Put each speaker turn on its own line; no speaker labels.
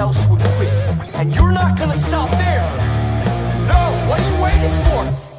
else would quit. And you're not gonna stop there. No, what are you waiting for?